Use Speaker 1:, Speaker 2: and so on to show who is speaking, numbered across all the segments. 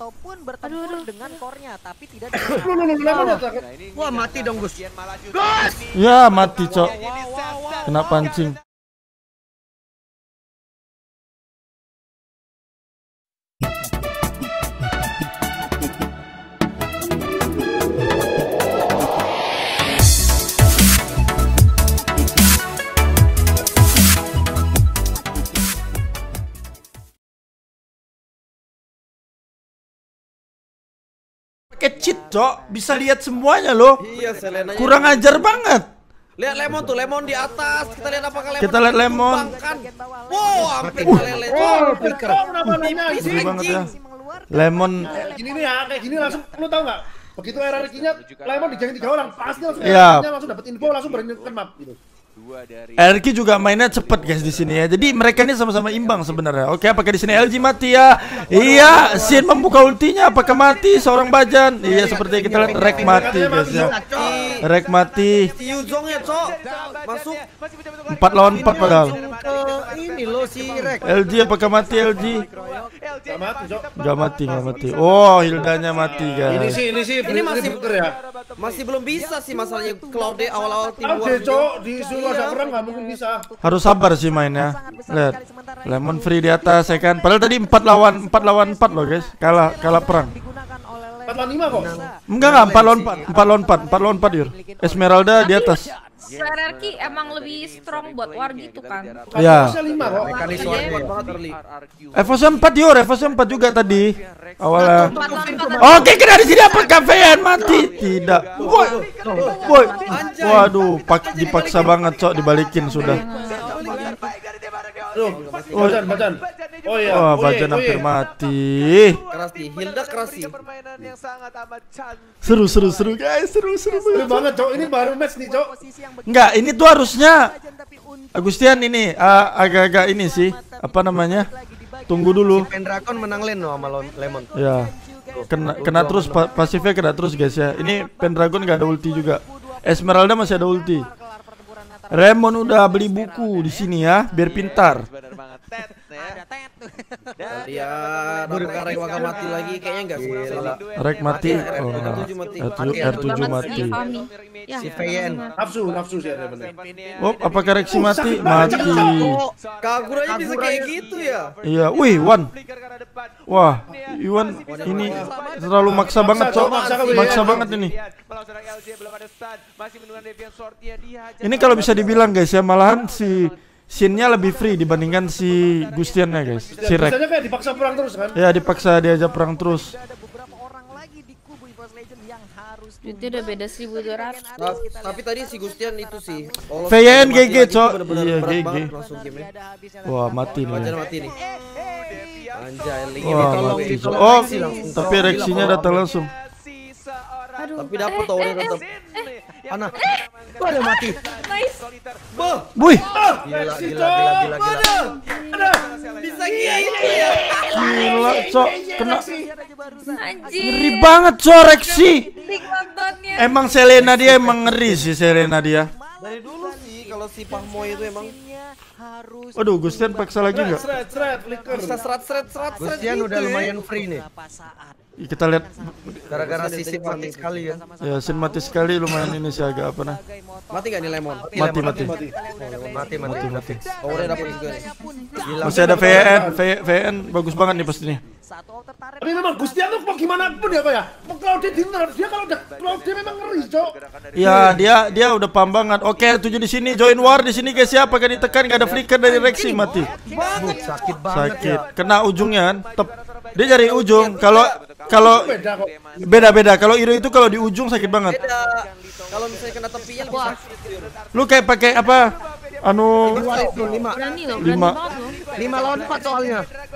Speaker 1: ataupun bertempur dengan core-nya, tapi tidak
Speaker 2: Wah, mati dong, Gus.
Speaker 3: Ya mati cok. Kena pancing. Pakai cheat, Cok. Bisa lihat semuanya loh.
Speaker 2: Iya, Selena.
Speaker 3: Kurang ajar banget.
Speaker 2: Lihat lemon tuh, lemon di atas. Kita lihat apakah lemon.
Speaker 3: Kita lihat lemon.
Speaker 2: Wow, hampir meleleh. Oh, flicker.
Speaker 3: Sedih banget ya. Lemon.
Speaker 4: Gini nih ya, kayak gini langsung lu tahu nggak? Begitu hierarkinya lemon digangin 3 orang, pasti langsung langsung dapat info, langsung berani ke map gitu.
Speaker 3: RQ juga mainnya cepet guys di sini ya. Jadi mereka ini sama-sama imbang sebenarnya. Oke, apakah di sini LG mati ya? Iya, Sin membuka ultinya. Apakah mati seorang Bajan? Iya, seperti kita lihat Rek mati guys ya. Rek mati.
Speaker 2: Si Yuzong ya, Cok. Masuk
Speaker 3: 4 lawan 4 padahal.
Speaker 2: Ini loh si Rek.
Speaker 3: LG apakah mati LG?
Speaker 4: Gak mati, Cok.
Speaker 3: Gak mati. Oh, Hildanya mati guys.
Speaker 4: Ini masih
Speaker 2: ya. Masih belum bisa sih masalahnya Cloud awal-awal tim
Speaker 4: Oke, Cok, disuruh ada perang nggak mungkin bisa.
Speaker 3: Harus sabar sih mainnya. Lihat. Lemon free di atas ya kan. Padahal tadi 4 lawan 4 loh guys. Kalah perang.
Speaker 4: 4 lawan 5 kok.
Speaker 3: Enggak 4 lawan 4 Yur. Esmeralda di atas.
Speaker 5: Hierarki emang lebih strong buat war gitu kan.
Speaker 3: Ya.
Speaker 2: Evonya 5 kok.
Speaker 3: Evonya 4 Yur, Evonya 4 juga tadi. Awalnya. Oke, kena di sini apa KVN mati? Tidak. Woi. Waduh, dipaksa banget, Cok, dibalikin sudah.
Speaker 4: Bajan. Oh iya.
Speaker 3: Wah, Bajan hampir mati.
Speaker 2: Keras nih, Hilda keras sih.
Speaker 3: Seru guys, seru
Speaker 4: banget, Cok. Ini baru match nih, Cok.
Speaker 3: Enggak, ini tuh harusnya Agustian ini agak-agak ini sih. Apa namanya? Tunggu dulu.
Speaker 2: Pendragon menang lane loh sama Lemon.
Speaker 3: Ya. Kena terus pasifnya kena terus guys ya. Ini Pendragon gak ada ulti juga. Esmeralda masih ada ulti. Raymond udah beli buku di sini ya, biar pintar.
Speaker 2: Dia Rek bakal mati lagi kayaknya enggak sih.
Speaker 3: Rek mati. R7 mati.
Speaker 2: Si VN.
Speaker 4: Nafsu sih ada bener.
Speaker 3: Oh, apakah Rexi mati? Mati.
Speaker 2: Kagura aja bisa kayak gitu ya.
Speaker 3: Iya, wih, Wan. Wah, Iwan ini terlalu maksa banget, Cok. Maksa banget ini. Ini kalau bisa dibilang guys ya, malahan si Shin-nya lebih free dibandingkan si Gustian-nya guys. Si Rek.
Speaker 4: Biasanya kayak dipaksa perang terus kan?
Speaker 3: Ya, dipaksa diajak perang terus.
Speaker 5: Itu udah beda 1.200.
Speaker 2: Tapi tadi si Gustian itu sih.
Speaker 3: VN GG, Cok. Iya, GG. Wah, mati nih.
Speaker 2: Mati nih. Anjay,
Speaker 3: wah, mati. Oh, tapi Rexinya datang langsung.
Speaker 2: Tapi dapat tawarnya tetap. Anak. Ada mati.
Speaker 5: Nice.
Speaker 3: Wih.
Speaker 2: Gila. Bisa gitu ya.
Speaker 3: Gila, Cok. Kena.
Speaker 5: Anjir.
Speaker 3: Ngeri banget, Cok, Rexi.
Speaker 5: Nontonnya.
Speaker 3: Emang Selena dia emang ngeri sih Selena dia.
Speaker 2: Dari dulu sih kalau si Pahmoy itu emang.
Speaker 3: Aduh, Gustian paksa lagi nggak?
Speaker 2: Bisa serat.
Speaker 6: Gustian udah lumayan free nih.
Speaker 3: Kita lihat
Speaker 6: Gara-gara sisi mati sekali ya.
Speaker 3: ya, Sin mati sekali lumayan ini sih agak apa nah.
Speaker 2: Mati gak nih Lemon?
Speaker 6: Mati.
Speaker 2: Oh, udah dapet juga nih.
Speaker 3: Masih ada VN bagus banget nih pastinya.
Speaker 4: Tapi memang Gustian tuh gimana pun ya, Pak ya. Kalau dia kalau udah dia memang ngeri, Cok.
Speaker 3: Iya, dia udah paham banget. Oke, 7 di sini, join war di sini guys ya. Apakah ditekan enggak ada flicker dari Rexi mati.
Speaker 6: Sakit banget.
Speaker 3: Sakit. Kena ujungnya kan. Tep. Dia cari ujung. Kalau beda. Kalau Iro itu kalau di ujung sakit banget.
Speaker 2: Kalau misalnya kena tepinya lebih sakit.
Speaker 3: Lu kayak pakai apa? Anu
Speaker 6: 5
Speaker 5: Berani loh,
Speaker 6: 5 lawan 4 soalnya.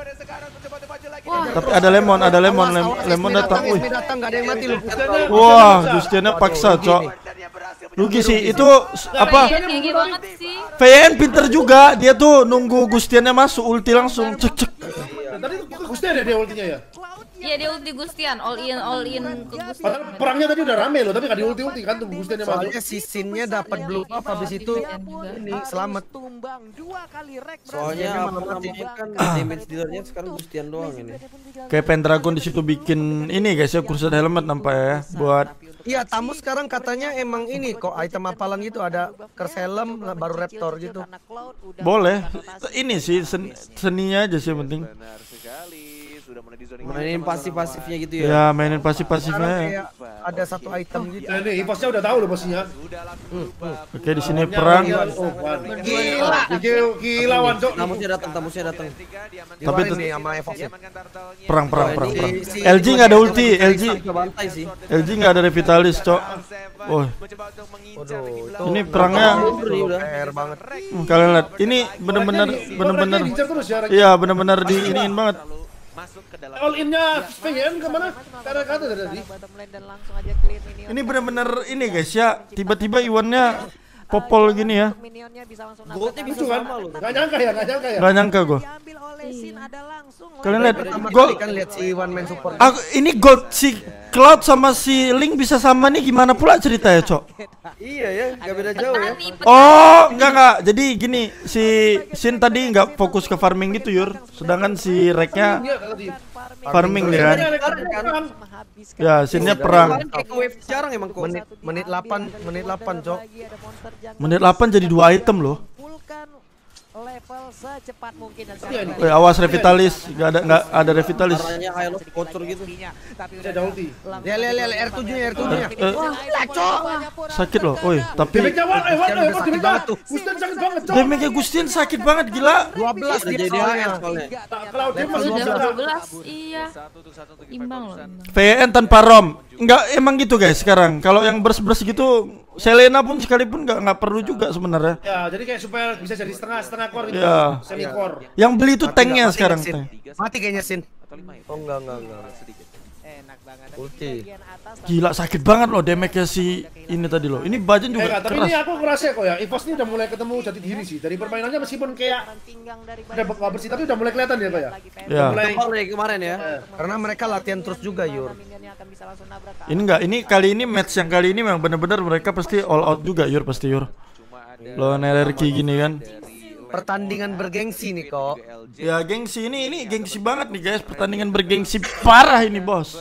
Speaker 3: tapi ada lemon datang. Wih.
Speaker 6: Datang enggak ada yang mati lu.
Speaker 3: Wah, Gustiannya paksa, Cok. Rugi sih itu apa?
Speaker 5: Gigi banget sih.
Speaker 3: VN pinter juga, dia tuh nunggu Gustiannya masuk ulti langsung cek.
Speaker 4: Tadi Gustian ada dia ultinya ya?
Speaker 5: Iya dia ulti Gustian, all in ke Gustian.
Speaker 4: Padahal perangnya tadi udah rame loh, tapi nggak di ulti kan tuh Gustian yang masuk.
Speaker 6: Soalnya si Sinnya dapat blue buff habis itu ini selamat.
Speaker 1: Tumbang 2 kali rek.
Speaker 2: Soalnya apa namanya kan damage dealernya sekarang Gustian doang ini.
Speaker 3: Kayak Pendragon di situ bikin ini guys ya, Crusade Helmet nampak ya buat.
Speaker 6: Iya, tamu sekarang katanya emang ini kok item apalan gitu ada Curse Helm baru Raptor gitu.
Speaker 3: Boleh. Ini sih seninya aja sih yang penting.
Speaker 2: Mainin pasif-pasifnya gitu ya.
Speaker 3: Ya, mainin pasif-pasifnya.
Speaker 6: Kayak ada satu item gitu.
Speaker 4: Ya nih, Ivosnya udah tahu loh posisinya.
Speaker 3: Oke, di sini perang.
Speaker 4: Oh, gila. Gila Wan, Cok.
Speaker 2: Tamusnya datang.
Speaker 3: Tapi
Speaker 6: ini sama Evos ya.
Speaker 3: perang. LG nggak ada ulti, LG.
Speaker 2: Bantai sih.
Speaker 3: LG nggak ada revitalis, Cok. Oh,
Speaker 6: Waduh,
Speaker 3: ini perangnya.
Speaker 6: PR banget.
Speaker 3: Kalian lihat, ini bener-bener. Iya, bener-bener diiniin banget.
Speaker 4: All in-nya PGN kemana? Karena kata tadi.
Speaker 3: Ini bener-bener ini guys ya. Tiba-tiba Iwannya popol gini ya.
Speaker 2: Goldnya bisa
Speaker 4: Lucu kan?
Speaker 2: sama loh.
Speaker 4: Nggak nyangka ya.
Speaker 3: Gak nyangka gue. Kalian lihat,
Speaker 6: Pertama
Speaker 3: gold.
Speaker 6: kali kan lihat si One Man Support.
Speaker 3: Ini gold si Cloud sama si Link bisa sama nih, gimana pula ceritanya, Cok?
Speaker 2: Iya ya, nggak beda jauh ya.
Speaker 3: Oh, enggak. Jadi gini, si Sin tadi nggak fokus ke farming gitu, Yur. Sedangkan si Reknya farming nih kan. Ya, Sinnya perang.
Speaker 2: Kayak ke wave jarang emang kok.
Speaker 6: Menit 8, Cok.
Speaker 3: Menit 8 jadi 2 item loh.
Speaker 1: Level secepat mungkin dan
Speaker 3: Awas revitalis, nggak ada revitalis.
Speaker 2: Caranya high low bocor gitu.
Speaker 4: Ada ulti.
Speaker 6: Lihat R7-nya.
Speaker 3: Sakit loh. Oi, tapi
Speaker 4: Damage-nya Wan,
Speaker 6: udah sakit banget tuh.
Speaker 4: Gustian sakit banget, Cok.
Speaker 3: damage-nya Gustian sakit banget gila.
Speaker 6: 12 dia
Speaker 2: Jadi
Speaker 6: soalnya.
Speaker 2: soalnya.
Speaker 4: Kalau dia masih
Speaker 5: Udah
Speaker 4: bisa.
Speaker 5: 12, iya. Imbang loh.
Speaker 3: VN tanpa ROM. Enggak emang gitu guys sekarang. Kalau yang beres-beres gitu Selena pun sekalipun nggak perlu juga sebenarnya.
Speaker 4: Ya, jadi kayak supaya bisa jadi setengah core gitu.
Speaker 3: Ya.
Speaker 4: Semi core.
Speaker 3: Yang beli itu tanknya
Speaker 6: Mati
Speaker 3: sekarang.
Speaker 6: nggak, Sin? Mati kayaknya Sin. Oh enggak.
Speaker 1: enak banget.
Speaker 6: Ulti.
Speaker 3: Gila sakit banget loh damage-nya si ini tadi loh. Ini Bajan juga
Speaker 4: Enggak, tapi
Speaker 3: keras.
Speaker 4: ini aku ngerasa kok ya, Evos ini udah mulai ketemu jati diri sih. Dari permainannya meskipun kayak udah gak bersih, tapi udah mulai kelihatan ya, Pak ya.
Speaker 3: Ya.
Speaker 4: Mulai
Speaker 2: Kemarin ya.
Speaker 6: Karena mereka latihan terus juga, Yur.
Speaker 3: Ini enggak, ini kali ini match yang kali ini memang bener-bener mereka pasti all out juga Yur, pasti Yur. Lawan RRQ gini kan.
Speaker 6: Pertandingan bergengsi nih kok.
Speaker 3: Ya gengsi ini gengsi banget nih guys, pertandingan bergengsi parah ini bos.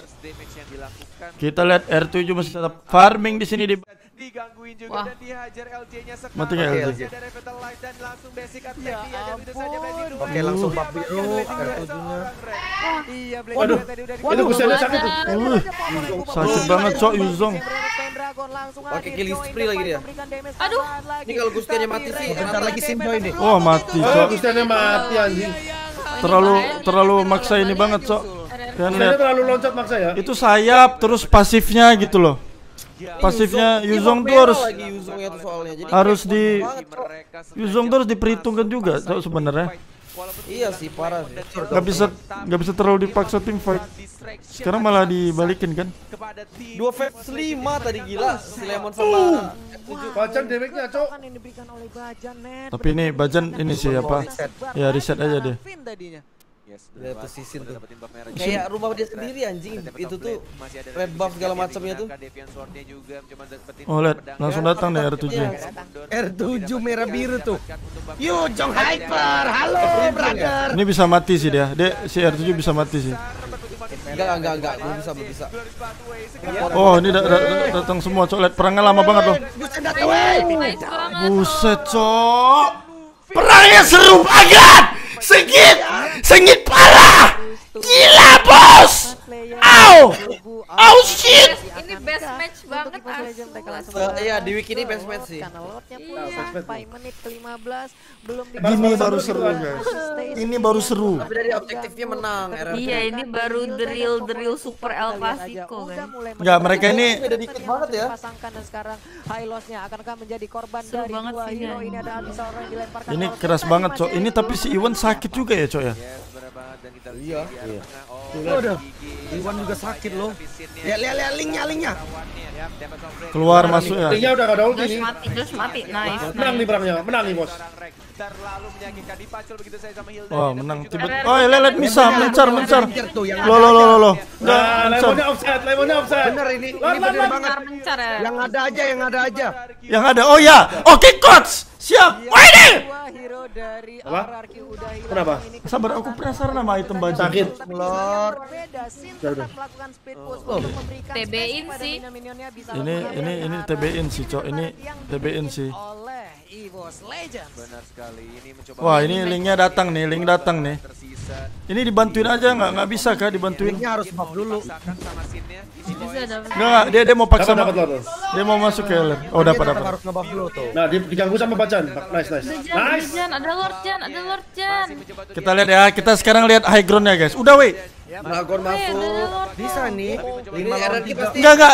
Speaker 3: Kita lihat R7 masih tetap farming di sini di
Speaker 7: digangguin juga.
Speaker 5: Wah.
Speaker 7: Dan dihajar LJ-nya sekarang.
Speaker 3: Mati nggak LJ?
Speaker 7: Ada Revitalize dan langsung basic attack dia dan itu saja Blazing Duel.
Speaker 6: Oke, langsung bab biru R7-nya.
Speaker 7: Iya,
Speaker 4: Waduh, itu Gustiannya sakit tuh.
Speaker 3: sakit banget cok Yuzong.
Speaker 2: Pakai killing spree lagi dia.
Speaker 5: Aduh.
Speaker 2: Ini kalau Gustiannya mati sih.
Speaker 6: Bentar lagi Sin join nih.
Speaker 3: Oh mati
Speaker 4: Oh,
Speaker 3: cok.
Speaker 4: Gustiannya mati anjing.
Speaker 3: Terlalu maksa ini banget cok. Kalian
Speaker 4: Gustiannya
Speaker 3: lihat
Speaker 4: terlalu loncat maksa ya.
Speaker 3: itu sayap terus pasifnya gitu loh. Pasifnya Yuzong tuh harus
Speaker 2: lagi Yuzongnya tuh soalnya. Jadi
Speaker 3: harus
Speaker 2: kayak
Speaker 3: di
Speaker 2: banget, Cok.
Speaker 3: Yuzong tuh harus diperhitungkan juga cok sebenarnya.
Speaker 2: Iya sih parah sih.
Speaker 3: Nggak bisa terlalu dipaksa tim fight. Sekarang malah dibalikin kan.
Speaker 2: Dua phase 5 tadi gila si Lemon sama
Speaker 4: Bacan damage-nya, Cok.
Speaker 3: Tapi ini Bajan ini sih apa? Ya reset aja dia.
Speaker 2: Lihat tuh sisin tuh. Kayak rumah dia sendiri anjing. Itu tuh red buff segala macamnya tuh.
Speaker 3: Oh lihat langsung datang deh R7.
Speaker 6: R7 merah biru tuh. Yuzong Hyper. Halo, brother.
Speaker 3: Ini bisa mati sih dia. Si R7 bisa mati sih.
Speaker 2: Enggak, belum bisa.
Speaker 3: Oh, ini datang semua, cok. Lihat perangnya lama banget loh.
Speaker 6: Buset datang, wey.
Speaker 5: Nice banget.
Speaker 3: Buset, cok. Perangnya seru banget. Sengit parah. Gila, bos. Au shit.
Speaker 5: Ini best match banget asli.
Speaker 2: Iya, di wiki ini best match sih.
Speaker 3: Gini baru seru, guys. Ini baru seru.
Speaker 2: Tapi dari objektifnya menang RRQ.
Speaker 5: Iya, ini baru the real super El Clasico kan.
Speaker 3: Enggak, mereka ini
Speaker 2: Beda dikit banget ya.
Speaker 1: Pasangkan dan sekarang high loss-nya akankah menjadi korban
Speaker 5: Seru
Speaker 1: dari
Speaker 5: banget
Speaker 1: dua
Speaker 5: sih,
Speaker 1: hero
Speaker 5: ya.
Speaker 1: ini ada Alisa orang yang dilemparkan.
Speaker 3: ini keras banget, cok. Ini tapi si Iwan sakit juga ya, cok ya.
Speaker 2: Iya.
Speaker 6: Waduh. Iwan juga sakit loh. Lihat linknya.
Speaker 3: Keluar masuk ya.
Speaker 4: Linknya udah gak ada ulti nih.
Speaker 5: Terus mati. Nice.
Speaker 4: Menang nih perangnya, menang nih bos.
Speaker 7: terlalu menyakitkan, dipacul begitu saya sama Hilda.
Speaker 3: Wah, menang tiba. Oh, lelet bisa mencar. Lo.
Speaker 4: Lemonnya offset.
Speaker 6: Bener ini bener banget.
Speaker 5: Mencar ya.
Speaker 6: Yang ada aja.
Speaker 3: Yang ada. Oh ya. Oke, coach. Siap. Wah, ini.
Speaker 1: Hero dari
Speaker 4: Apa?
Speaker 1: RRQ udah hilang.
Speaker 4: Kenapa?
Speaker 3: Sabar, aku penasaran sama item baju.
Speaker 4: Sakit.
Speaker 6: Lord.
Speaker 1: Berbeda, Sin tetap melakukan speed push untuk memberikan
Speaker 5: TB-in
Speaker 1: space kepada
Speaker 5: sih.
Speaker 1: minion-minionnya bisa
Speaker 3: Ini TB-in sih, Cok. Ini TB-in sih.
Speaker 1: oleh EVOS Legends.
Speaker 7: Benar sekali, ini mencoba.
Speaker 3: Wah, ini linknya datang nih.
Speaker 7: Tersisa.
Speaker 3: Ini dibantuin aja nggak bisa kah dibantuin?
Speaker 6: Linknya harus buff dulu.
Speaker 7: Paksakan sama scene-nya.
Speaker 5: Bisa dapat.
Speaker 3: Nggak, dia mau paksa.
Speaker 4: Dapat Lord.
Speaker 3: Dia mau masuk ke LR. Oh, dapat.
Speaker 6: Harus ngebuff dulu tuh.
Speaker 4: Nah, diganggu sama Bacan. Nice.
Speaker 5: Jan, ada Lord Jan.
Speaker 3: Kita lihat ya, kita sekarang lihat high ground ya, guys. Udah, weh.
Speaker 2: Dragon masuk.
Speaker 6: Bisa nih. 5 lawan 3.
Speaker 3: Enggak,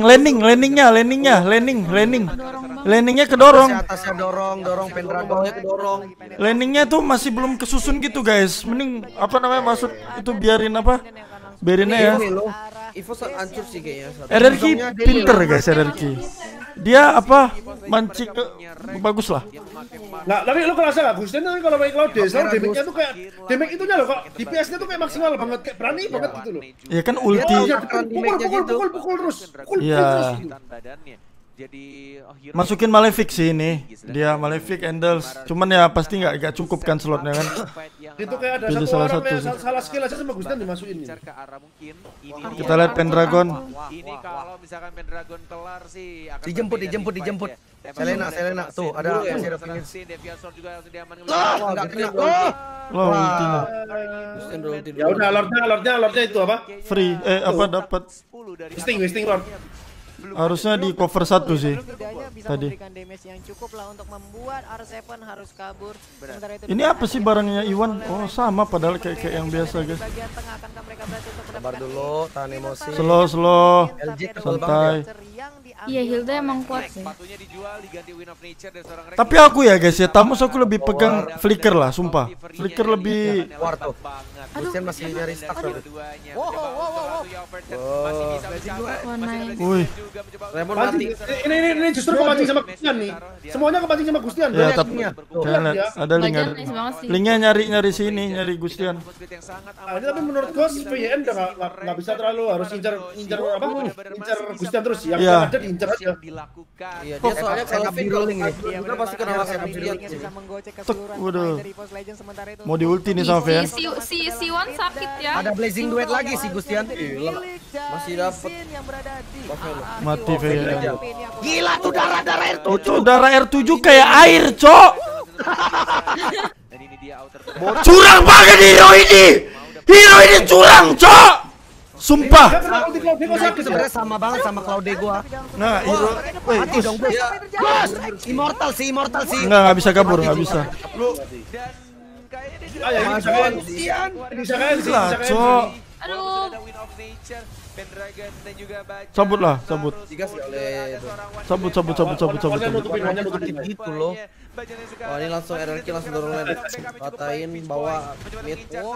Speaker 3: landingnya kedorong.
Speaker 6: Atasnya dorong Pendragon.
Speaker 3: Landingnya tuh masih belum kesusun gitu, guys. Mending masuk itu biarin ya.
Speaker 2: Evo hancur sih kayaknya.
Speaker 3: RRQ pinter, guys, RRQ. Dia mancing bagus lah.
Speaker 4: Nah, tapi lu kerasa nggak Gustian tapi kalau main Cloud selalu damage-nya tuh kayak damage itunya loh kok DPS-nya tuh kayak maksimal banget, kayak berani banget gitu loh.
Speaker 3: Ya kan ulti.
Speaker 4: Pukul terus.
Speaker 3: Iya.
Speaker 7: Jadi
Speaker 3: Masukin Malefic sih ini. Dia Malefic Endels. Cuman ya pasti nggak cukup kan slotnya kan.
Speaker 4: Itu kayak ada
Speaker 3: Pilih
Speaker 4: satu
Speaker 3: salah
Speaker 4: orang
Speaker 3: satu
Speaker 4: yang
Speaker 3: sih.
Speaker 4: salah skill aja sama Gustian dimasukin.
Speaker 7: ke arah mungkin.
Speaker 3: Kita lihat Pendragon.
Speaker 7: Ini kalau misalkan Pendragon kelar sih akan
Speaker 6: Dijemput. Selena tuh ada masih ada finish.
Speaker 7: Deviator juga langsung diamankan.
Speaker 6: Enggak kena.
Speaker 3: Loh, ultinya.
Speaker 4: Ya udah Lordnya itu apa?
Speaker 3: Free dapat.
Speaker 4: Wasting Lord.
Speaker 3: Harusnya di cover 1 sih.
Speaker 1: Setidaknya bisa
Speaker 3: Tadi.
Speaker 1: memberikan damage yang cukup lah untuk membuat R7 harus kabur. Sementara itu
Speaker 3: Ini apa sih barangnya Iwan? Oh, sama padahal kayak yang biasa, guys.
Speaker 1: bagian tengah akankah mereka berhasil untuk
Speaker 6: Sabar
Speaker 1: mendapatkan
Speaker 6: dulu, tahan emosi.
Speaker 3: Slow.
Speaker 6: LG
Speaker 3: Santai.
Speaker 1: yang diambil
Speaker 5: Iya, Hilda emang kuat sih.
Speaker 7: Sepatunya dijual diganti Win of Nature dari seorang Rex.
Speaker 3: Tapi aku ya, guys ya, Tamus aku lebih pegang Flicker lah, sumpah. Flicker lebih
Speaker 6: War tuh. Gustian masih nyari stack tuh.
Speaker 3: Wih.
Speaker 2: Lemon mati.
Speaker 4: Ini justru kepancing sama Gustian nih. Semuanya kepancing sama Gustian.
Speaker 3: Ya,
Speaker 4: Lihat
Speaker 3: tapi
Speaker 4: linya.
Speaker 3: kalian lihat, ada link
Speaker 5: Bajan
Speaker 3: ada.
Speaker 5: nice banget sih.
Speaker 3: Linknya nyari sini, nyari Gustian.
Speaker 4: Nah, ini tapi menurut gua VN udah nggak bisa terlalu harus incar Gustian terus. Yang
Speaker 3: Iya.
Speaker 4: ada diincar aja.
Speaker 2: Iya, dia soalnya kalau
Speaker 6: Backup dulu nih.
Speaker 2: Kita pasti kena langsung lihat sih.
Speaker 1: bisa menggocek
Speaker 3: Tek,
Speaker 1: keseluruhan
Speaker 3: waduh.
Speaker 1: pemain dari EVOS Legends sementara itu
Speaker 3: Mau di ulti nih sama VN.
Speaker 5: Si Wan sakit ya.
Speaker 6: Ada blazing duet lagi si Gustian.
Speaker 2: Masih dapet.
Speaker 1: yang berada di
Speaker 3: Mati VN.
Speaker 6: Gila tuh darah R7.
Speaker 3: Itu darah R7 kayak air, Cok. Curang banget hero ini. Hero ini curang, Cok. Sumpah.
Speaker 6: Itu sebenarnya sama banget sama Claude gua.
Speaker 3: Nah, hero.
Speaker 6: Mati dong, Bos. Immortal sih.
Speaker 3: Nggak bisa kabur, nggak bisa.
Speaker 4: Bisa kan sih.
Speaker 3: Lah, Cok.
Speaker 5: Aduh.
Speaker 3: Cabut lah, cabut.
Speaker 2: Digas nggak oleh itu.
Speaker 3: Cabut.
Speaker 4: Hanya nutupin.
Speaker 6: Gitu loh.
Speaker 2: Oh, ini langsung RRQ langsung dorong lane. Katain bawa mid.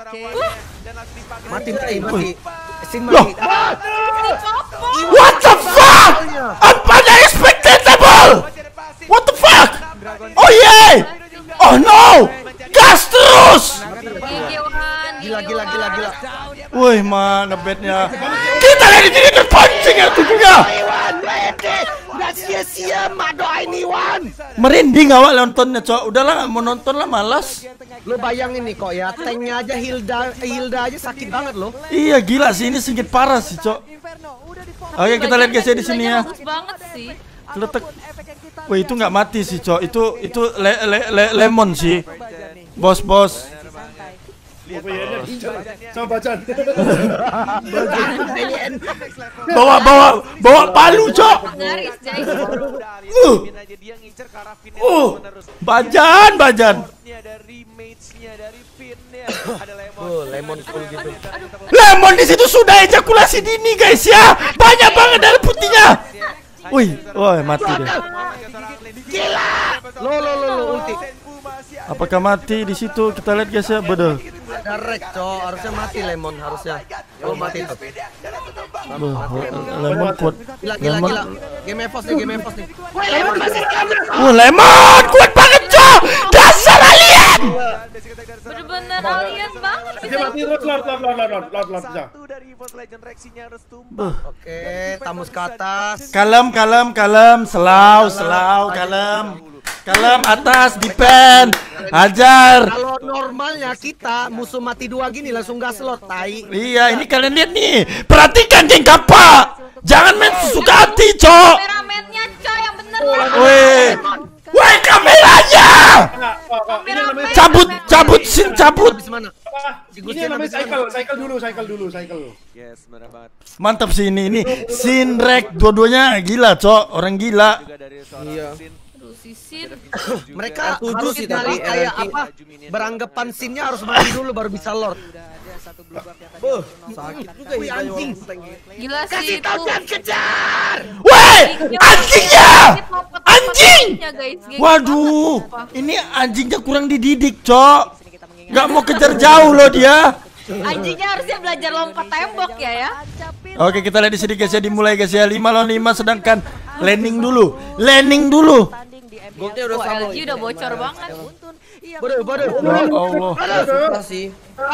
Speaker 6: Mati. Sin
Speaker 3: Loh.
Speaker 6: mati.
Speaker 3: What the fuck? Unexpectable. What the fuck? Oh yeah. Oh no. Gas terus.
Speaker 6: Gila.
Speaker 3: Wih, mana bednya? Kita lihat di sini terpancing ya tujuhnya.
Speaker 6: Udah sia-sia mak doain Iwan.
Speaker 3: Merinding awak nontonnya, Cok. Udahlah, nggak mau nonton lah, malas.
Speaker 6: Lu bayangin nih kok ya, tanknya aja Hilda aja sakit banget loh.
Speaker 3: Iya, gila sih, ini singkit parah sih, Cok. Oke, kita lihat guys ya di sini ya.
Speaker 5: Bagus banget sih.
Speaker 3: Letek. Wih, itu nggak mati sih, Cok. Itu lemon sih. Bos.
Speaker 4: Sama Bacan.
Speaker 3: Bawa palu, Cok.
Speaker 5: Garis, Jay.
Speaker 3: Bajan.
Speaker 6: Lemon full gitu.
Speaker 3: Lemon di situ sudah ejakulasi dini, guys ya. Banyak banget darah putihnya. Wih, mati deh.
Speaker 6: Gila. Lo ulti.
Speaker 3: Apakah mati di situ? Kita lihat guys ya, bedel.
Speaker 6: Ada Rex, Cok. Harusnya mati Lemon harusnya. Oh, mati tuh.
Speaker 3: Lemon kuat.
Speaker 6: Gila. Game EVOS nih.
Speaker 3: Lemon kuat banget, Cok. Dasar Ali.
Speaker 5: Bener-bener alien banget
Speaker 4: Dia
Speaker 5: kita.
Speaker 4: mati terus, Lord bisa.
Speaker 7: Satu dari EVOS Legend Rexinya harus tumbang.
Speaker 6: Oke, Tamus ke atas.
Speaker 3: Kalem, selau, kalem atas, defend, ajar.
Speaker 6: Kalau normalnya kita musuh mati 2 gini langsung gas slot, tai.
Speaker 3: Iya, ini kalian lihat nih, perhatikan geng Kappa, jangan main suka hati, cok.
Speaker 5: Kameramennya coy yang bener lah.
Speaker 3: Woi kameranya, cabut, sin cabut.
Speaker 6: Habis mana?
Speaker 4: Ini namanya cycle dulu.
Speaker 7: Yes, benar banget.
Speaker 3: Mantap sih ini sin rek dua-duanya gila, cok, orang gila.
Speaker 7: Juga dari seorang
Speaker 2: Iya.
Speaker 7: Sin.
Speaker 5: Aduh, sisin.
Speaker 6: Mereka
Speaker 2: Setuju
Speaker 6: harus
Speaker 2: sih,
Speaker 6: nyari
Speaker 2: tapi
Speaker 6: kayak
Speaker 2: RRQ
Speaker 6: apa? Beranggapan scene-nya harus mati dulu baru bisa Lord.
Speaker 2: Sakit juga
Speaker 6: Wih,
Speaker 2: ya
Speaker 6: anjing.
Speaker 5: Gila sih itu.
Speaker 6: Kejar!
Speaker 3: Woi, anjingnya, anjing.
Speaker 5: Ya, guys, geng.
Speaker 3: Waduh, ini anjingnya kurang dididik, cok. Gak mau kejar jauh loh dia.
Speaker 5: Anjingnya harusnya belajar lompat tembok ya.
Speaker 3: Oke, kita lihat di sini guys ya, dimulai guys ya, 5 lawan 5 sedangkan landing dulu.
Speaker 2: Goldnya udah
Speaker 5: Wah,
Speaker 2: sama.
Speaker 5: LG udah bocor banget.
Speaker 6: Bodoh.
Speaker 3: Ya Allah,
Speaker 2: Susah sih.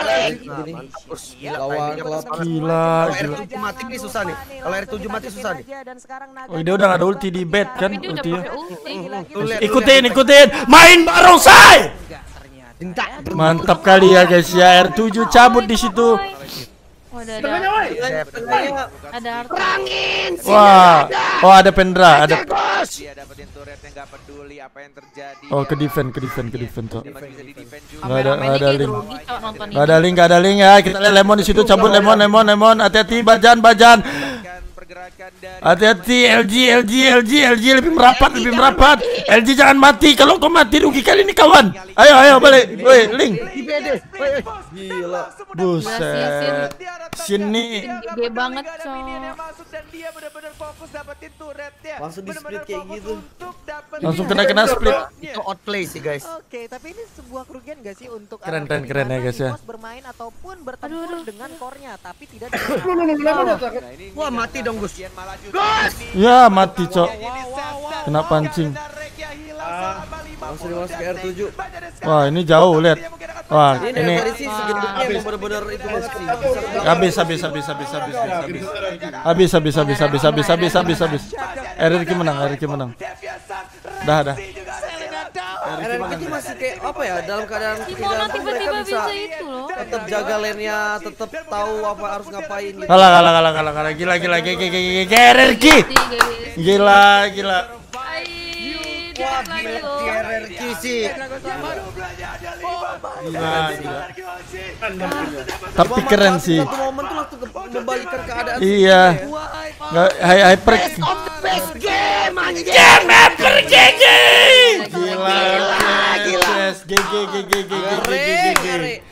Speaker 6: Lawan
Speaker 3: gila.
Speaker 6: R7 mati nih susah nih. Kalau R7 mati susah nih.
Speaker 3: Oh, dia udah gak ada ulti di bed kan,
Speaker 5: Tapi dia udah
Speaker 3: ultinya.
Speaker 5: pakai ulti.
Speaker 3: Ikutin, main bareng say.
Speaker 6: Minta.
Speaker 3: Mantap kali ya guys ya, R7 cabut di situ.
Speaker 5: Oh, ada
Speaker 4: Tengahnya, woi.
Speaker 5: ada harta.
Speaker 3: Wah, oh ada Pendra, ada.
Speaker 7: Dia dapetin turretnya, nggak peduli apa yang terjadi.
Speaker 3: Oh ke defend cok.
Speaker 7: Dia masih bisa di defend juga.
Speaker 3: Nggak ada
Speaker 5: Kameramennya kayak
Speaker 3: link.
Speaker 5: grogi, Cok, nonton ini.
Speaker 3: Gak ada link ya. Kita lihat Lemon di situ cabut lemon. Hati-hati bajan.
Speaker 7: Kan pergerakan dari
Speaker 3: Hati-hati LG lebih merapat. LG jangan mati. Kalau kau mati rugi kali ini kawan. Ayo balik. Woi, link.
Speaker 2: Gila.
Speaker 3: Buset. Sini.
Speaker 5: Gede banget, Cok.
Speaker 7: yang masuk dan dia benar-benar fokus dapetin turretnya.
Speaker 2: Langsung di split kayak gitu.
Speaker 3: Langsung kena split.
Speaker 6: Itu outplay sih guys.
Speaker 1: Oke, tapi ini sebuah kerugian gak sih untuk
Speaker 3: Keren
Speaker 1: anak
Speaker 3: ya
Speaker 1: bagaimana
Speaker 3: guys ya.
Speaker 1: EVOS bermain ataupun bertempur dengan core-nya, tapi tidak
Speaker 6: Wah, mati dong Gus.
Speaker 3: Ya mati cok. Kena pancing.
Speaker 2: Langsung dimasukin ke R7.
Speaker 3: Wah ini jauh lihat. Wah
Speaker 2: Ini
Speaker 3: ini
Speaker 2: dari sih segendutnya emang bener-bener itu banget sih.
Speaker 3: habis. RRQ menang. Dah.
Speaker 2: RRQ itu masih kayak apa ya, dalam keadaan
Speaker 5: Gimana
Speaker 2: mereka
Speaker 5: tiba-tiba
Speaker 2: bisa
Speaker 5: bisa itu loh.
Speaker 2: tetap jaga lane-nya, tetap tahu apa harus ngapain gitu.
Speaker 3: Kalah. Gila. RRQ. Gila.
Speaker 6: Wah, gila RRQ sih.
Speaker 3: Gila. Tapi keren sih.
Speaker 2: Satu momen tuh langsung membalikan keadaan.
Speaker 3: Iya. Nggak, hyper.
Speaker 6: Best game anjing.
Speaker 3: Hyper GG. Gila.
Speaker 6: Gila.
Speaker 3: GG.